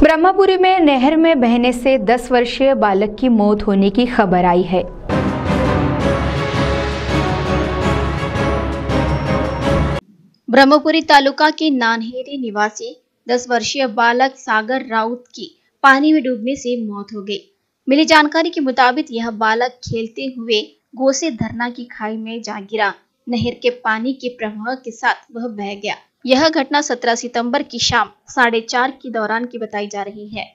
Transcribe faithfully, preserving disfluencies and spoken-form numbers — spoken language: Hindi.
ब्रह्मपुरी में नहर में बहने से दस वर्षीय बालक की मौत होने की खबर आई है। ब्रह्मपुरी तालुका के नानहेरी निवासी दस वर्षीय बालक सागर राउत की पानी में डूबने से मौत हो गई। मिली जानकारी के मुताबिक यह बालक खेलते हुए गोसे धरना की खाई में जा गिरा। नहर के पानी के प्रवाह के साथ वह बह गया। यह घटना सत्रह सितंबर की शाम साढ़े चार के दौरान की बताई जा रही है।